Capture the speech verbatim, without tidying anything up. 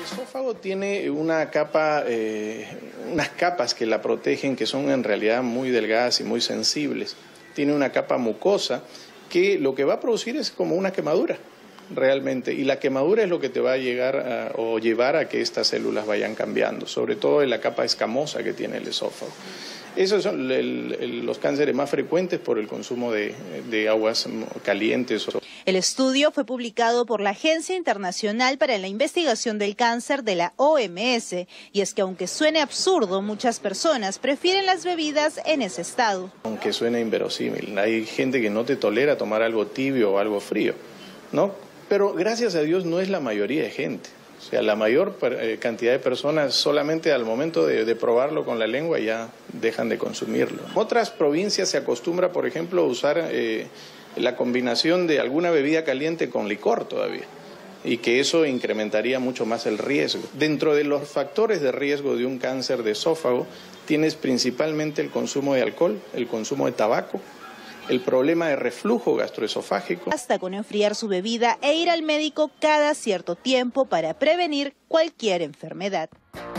esófago tiene una capa, eh, unas capas que la protegen que son en realidad muy delgadas y muy sensibles. Tiene una capa mucosa que lo que va a producir es como una quemadura realmente, y la quemadura es lo que te va a llegar a, o llevar a que estas células vayan cambiando, sobre todo en la capa escamosa que tiene el esófago. Esos son el, el, los cánceres más frecuentes por el consumo de, de aguas calientes. El estudio fue publicado por la Agencia Internacional para la Investigación del Cáncer de la O M S, y es que aunque suene absurdo, muchas personas prefieren las bebidas en ese estado. Aunque suene inverosímil, hay gente que no te tolera tomar algo tibio o algo frío, ¿no? Pero gracias a Dios no es la mayoría de gente. O sea, la mayor cantidad de personas solamente al momento de, de probarlo con la lengua ya dejan de consumirlo. En otras provincias se acostumbra, por ejemplo, a usar eh, la combinación de alguna bebida caliente con licor todavía, y que eso incrementaría mucho más el riesgo. Dentro de los factores de riesgo de un cáncer de esófago tienes principalmente el consumo de alcohol, el consumo de tabaco, el problema de reflujo gastroesofágico. Basta con enfriar su bebida e ir al médico cada cierto tiempo para prevenir cualquier enfermedad.